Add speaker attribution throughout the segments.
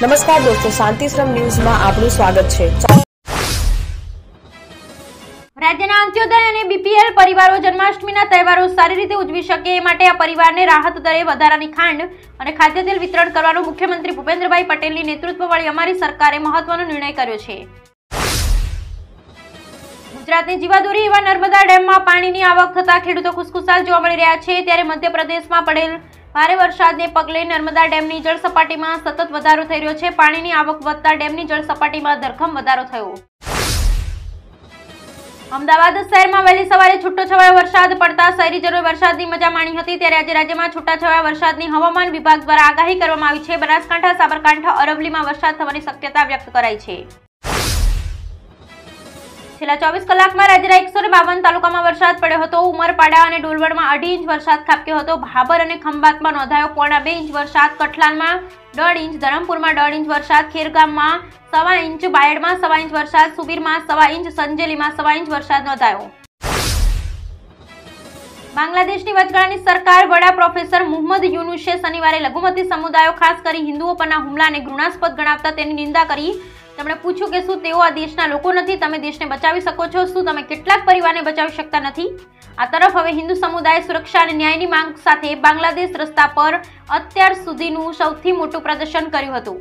Speaker 1: નમસ્કાર દોસ્તો, શાંતિશ્રમ ન્યૂઝમાં આપનું સ્વાગત છે।
Speaker 2: રાજ્યના અંત્યોદય અને બીપીએલ પરિવારો જન્માષ્ટમીના તહેવારો સારી રીતે ઉજવી શકે એ માટે આ પરિવારને રાહત દરે વધારાની ખાંડ અને ખાદ્ય તેલ વિતરણ કરવાનો મુખ્યમંત્રી ભૂપેન્દ્રભાઈ પટેલની નેતૃત્વવાળી અમારી સરકારે મહત્વનો નિર્ણય કર્યો છે। ગુજરાતની જીવાદોરી એવા નર્મદા ડેમમાં પાણીની આવક થતા ખેડૂતો ખુશખુશાલ જોવા મળી રહ્યા છે। ત્યારે મધ્યપ્રદેશમાં પડેલ ભારે વરસાદને પગલે નર્મદા ડેમની જળ સપાટીમાં સતત વધારો થઈ રહ્યો છે। પાણીની આવક વધતા ડેમની જળ સપાટીમાં ધરખમ વધારો થયો। અમદાવાદ શહેરમાં વહેલી સવારે છૂટોછવાયો વરસાદ પડતા શહેરીજનોએ વરસાદની મજા માણી હતી। ત્યારે આજે રાજ્યમાં છૂટાછવાયા વરસાદની હવામાન વિભાગ દ્વારા આગાહી કરવામાં આવી છે। બનાસકાંઠા, સાબરકાંઠા, અરવલ્લીમાં વરસાદ થવાની શક્યતા વ્યક્ત કરાઈ છે। છેલ્લા 24 કલાકમાં રાજ્યના 152 તાલુકામાં વરસાદ પડ્યો હતો। ઉમરપાડા અને ડોલવણમાં 2.5 ઇંચ વરસાદ ખાબક્યો હતો। ભાભર અને ખંભાતમાં નોંધાયો 1.25 ઇંચ વરસાદ। કઠલાલમાં 1.5 ઇંચ, ધરમપુરમાં 1.5 ઇંચ વરસાદ, ખેરગામમાં 1.25 ઇંચ, બાયડમાં 1.25 ઇંચ વરસાદ, સુબીરમાં 1.25 ઇંચ, સંજેલીમાં 1.25 ઇંચ વરસાદ નોંધાયો। બાંગ્લાદેશની વચગાળાની સરકાર વડા પ્રોફેસર મુહમ્મદ યુનુસે શનિવારે લઘુમતી સમુદાયો, ખાસ કરી હિન્દુઓ પરના હુમલાને ઘૃણાસ્પદ ગણાવતા તેની નિંદા કરી। તેમણે પૂછ્યું કે શું તેઓ આ દેશના લોકો નથી? તમે દેશને બચાવી શકો છો? શું તમે કેટલાક પરિવારને બચાવી શકતા નથી? આ તરફ હવે હિન્દુ સમુદાય સુરક્ષા અને ન્યાયની માંગ સાથે બાંગ્લાદેશ રસ્તા પર અત્યાર સુધીનું સૌથી મોટું પ્રદર્શન કર્યું હતું।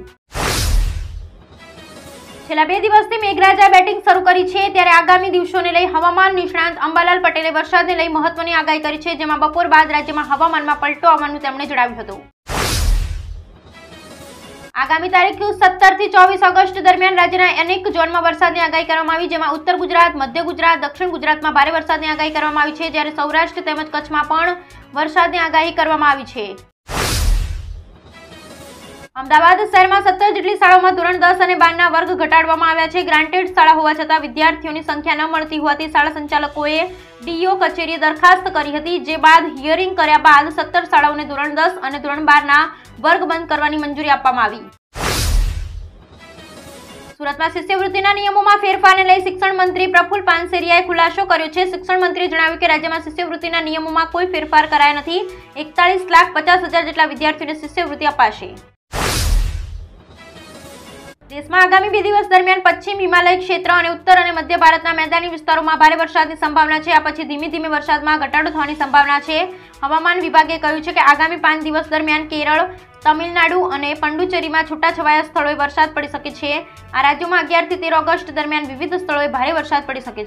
Speaker 2: છેલ્લા 2 દિવસથી મેઘરાજાએ બેટિંગ શરૂ કરી છે। ત્યારે આગામી દિવસોને લઈ હવામાન નિષ્ણાંત અંબાલાલ પટેલે વરસાદને લઈ મહત્વની આગાહી કરી છે, જેમાં બપોર બાદ રાજ્યમાં હવામાનમાં પલટો આવવાનું તેમણે જણાવ્યું હતું। આગામી તારીખ 17 થી 24 ઓગસ્ટ દરમિયાન રાજ્યના અનેક ઝોનમાં વરસાદની આગાહી કરવામાં આવી, જેમાં ઉત્તર ગુજરાત, મધ્ય ગુજરાત, દક્ષિણ ગુજરાતમાં ભારે વરસાદની આગાહી કરવામાં આવી છે, જ્યારે સૌરાષ્ટ્ર તેમજ કચ્છમાં પણ વરસાદની આગાહી કરવામાં આવી છે। અમદાવાદ શહેરમાં 17 જેટલી શાળાઓમાં ધોરણ 10 અને 12 ના વર્ગ ઘટાડવામાં આવ્યા છે। ગ્રાન્ટેડ શાળા હોવા છતાં વિદ્યાર્થીઓની સંખ્યા ન મળતી હોવાથી શાળા સંચાલકોએ ડીઈઓ કચેરીએ દરખાસ્ત કરી હતી, જે બાદ હિયરિંગ કર્યા બાદ 17 શાળાઓને ધોરણ 10 અને ધોરણ 12 ના વર્ગ બંધ કરવાની મંજૂરી આપવામાં આવી। સુરતમાં શિષ્યવૃત્તિના નિયમોમાં ફેરફારને લઈ શિક્ષણ મંત્રી પ્રફુલ્લ પાનસેરિયાએ ખુલાસો કર્યો છે। શિક્ષણ મંત્રીએ જણાવ્યું કે રાજ્યમાં શિષ્યવૃત્તિના નિયમોમાં કોઈ ફેરફાર કરાયા નથી। 41,50,000 જેટલા વિદ્યાર્થીઓને શિષ્યવૃત્તિ અપાશે। દેશમાં આગામી 2 દિવસ દરમિયાન પશ્ચિમ હિમાલય ક્ષેત્ર અને ઉત્તર અને મધ્ય ભારતના મેદાની વિસ્તારોમાં ભારે વરસાદની સંભાવના છે। આ પછી ધીમે ધીમે વરસાદમાં ઘટાડો થવાની સંભાવના છે। હવામાન વિભાગે કહ્યું છે કે આગામી 5 દિવસ દરમિયાન કેરળ, તમિલનાડુ અને પુડુચેરીમાં છૂટાછવાયા સ્થળોએ વરસાદ પડી શકે છે। આ રાજ્યોમાં 11 થી 13 ઓગસ્ટ દરમિયાન વિવિધ સ્થળોએ ભારે વરસાદ પડી શકે